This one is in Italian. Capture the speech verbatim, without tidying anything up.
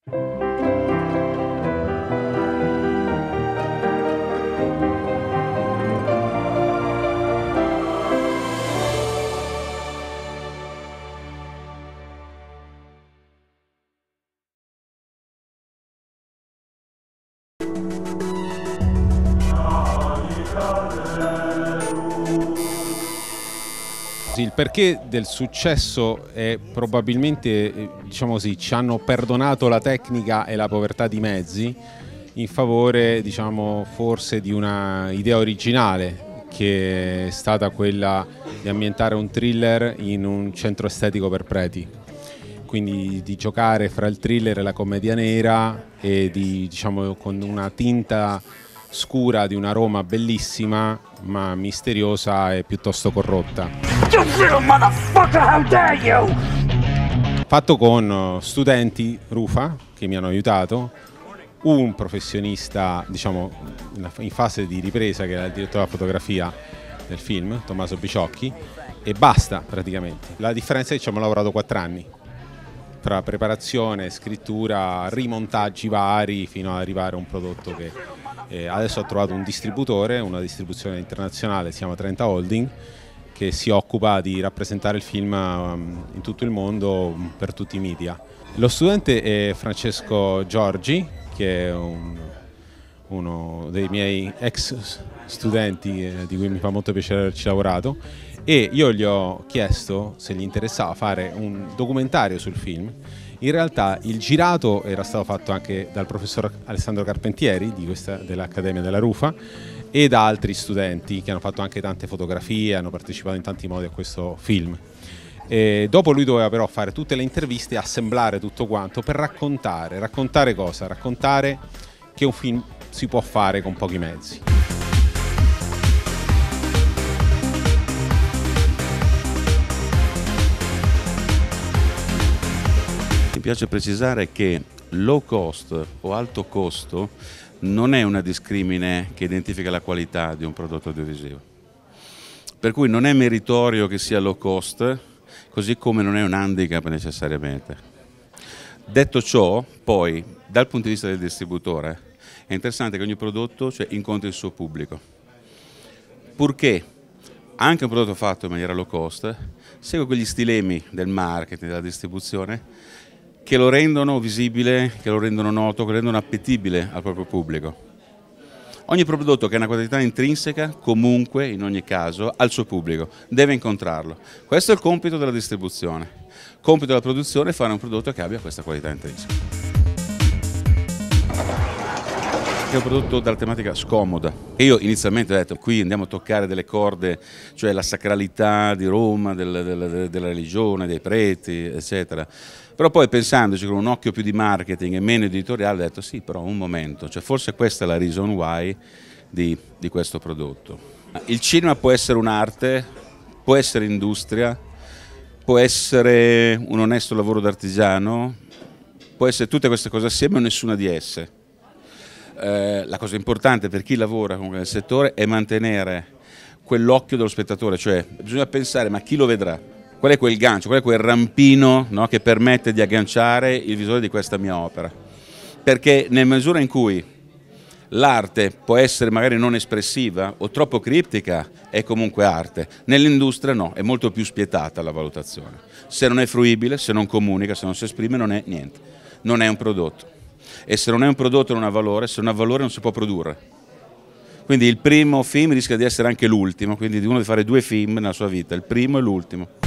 Il perché del successo è probabilmente, diciamo così, ci hanno perdonato la tecnica e la povertà di mezzi in favore, diciamo, forse di una idea originale che è stata quella di ambientare un thriller in un centro estetico per preti, quindi di giocare fra il thriller e la commedia nera e di, diciamo, con una tinta scura di una Roma bellissima ma misteriosa e piuttosto corrotta. You little motherfucker, how dare you! Fatto con studenti Rufa che mi hanno aiutato, un professionista, diciamo, in fase di ripresa che era il direttore della fotografia del film, Tommaso Biciocchi, e basta praticamente. La differenza è che ci abbiamo lavorato quattro anni fra preparazione, scrittura, rimontaggi vari fino ad arrivare a un prodotto che eh, adesso ha trovato un distributore, una distribuzione internazionale, si chiama trenta Holding, che si occupa di rappresentare il film in tutto il mondo per tutti i media. Lo studente è Francesco Giorgi, che è un, uno dei miei ex studenti eh, di cui mi fa molto piacere averci lavorato, e io gli ho chiesto se gli interessava fare un documentario sul film. In realtà il girato era stato fatto anche dal professor Alessandro Carpentieri di questa, dell'Accademia della Rufa, e da altri studenti che hanno fatto anche tante fotografie, hanno partecipato in tanti modi a questo film. E dopo lui doveva però fare tutte le interviste e assemblare tutto quanto per raccontare. Raccontare cosa? Raccontare che un film si può fare con pochi mezzi. Mi piace precisare che low cost o alto costo non è una discrimine che identifica la qualità di un prodotto audiovisivo. Per cui non è meritorio che sia low cost, così come non è un handicap necessariamente. Detto ciò, poi, dal punto di vista del distributore, è interessante che ogni prodotto, cioè, incontri il suo pubblico. Purché anche un prodotto fatto in maniera low cost segue quegli stilemi del marketing, della distribuzione, che lo rendono visibile, che lo rendono noto, che lo rendono appetibile al proprio pubblico. Ogni prodotto che ha una qualità intrinseca, comunque, in ogni caso, ha il suo pubblico, deve incontrarlo. Questo è il compito della distribuzione. Il compito della produzione è fare un prodotto che abbia questa qualità intrinseca. È un prodotto dalla tematica scomoda. E io inizialmente ho detto, qui andiamo a toccare delle corde, cioè la sacralità di Roma, del, del, della religione, dei preti, eccetera. Però poi pensandoci con un occhio più di marketing e meno editoriale ho detto sì, però un momento, cioè forse questa è la reason why di, di questo prodotto. Il cinema può essere un'arte, può essere industria, può essere un onesto lavoro d'artigiano, può essere tutte queste cose assieme o nessuna di esse. Eh, la cosa importante per chi lavora comunque nel settore è mantenere quell'occhio dello spettatore, cioè bisogna pensare ma chi lo vedrà? Qual è quel gancio, qual è quel rampino, no, che permette di agganciare il visore di questa mia opera? Perché nella misura in cui l'arte può essere magari non espressiva o troppo criptica, è comunque arte. Nell'industria no, è molto più spietata la valutazione. Se non è fruibile, se non comunica, se non si esprime, non è niente. Non è un prodotto. E se non è un prodotto non ha valore, se non ha valore non si può produrre. Quindi il primo film rischia di essere anche l'ultimo, quindi uno deve fare due film nella sua vita, il primo e l'ultimo.